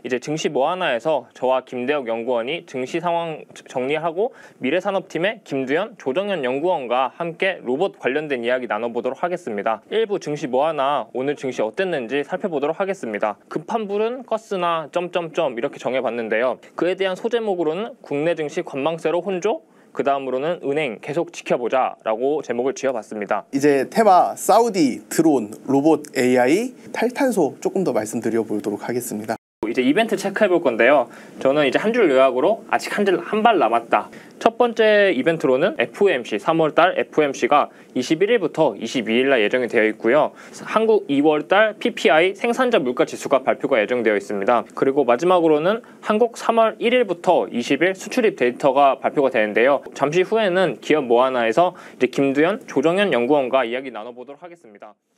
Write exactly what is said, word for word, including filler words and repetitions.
이제 증시 뭐 하나에서 저와 김대혁 연구원이 증시 상황 정리하고 미래산업팀의 김두현, 조정현 연구원과 함께 로봇 관련된 이야기 나눠보도록 하겠습니다. 일부 증시 뭐 하나 오늘 증시 어땠는지 살펴보도록 하겠습니다. 급한 불은 껐으나 점점점 이렇게 정해봤는데요. 그에 대한 소제목으로는 국내 증시 관망세로 혼조, 그 다음으로는 은행 계속 지켜보자 라고 제목을 지어봤습니다. 이제 테마, 사우디, 드론, 로봇, 에이아이, 탈탄소 조금 더 말씀드려 보도록 하겠습니다. 이제 이벤트 체크해 볼 건데요. 저는 이제 한 줄 요약으로 아직 한 줄 한 발 남았다. 첫 번째 이벤트로는 에프오엠씨 삼월달 에프오엠씨가 이십일일부터 이십이일날 예정이 되어 있고요. 한국 이월달 피피아이 생산자 물가 지수가 발표가 예정되어 있습니다. 그리고 마지막으로는 한국 삼월 일일부터 이십일 수출입 데이터가 발표가 되는데요. 잠시 후에는 기업 뭐 하나에서 이제 김두현, 조정현 연구원과 이야기 나눠보도록 하겠습니다.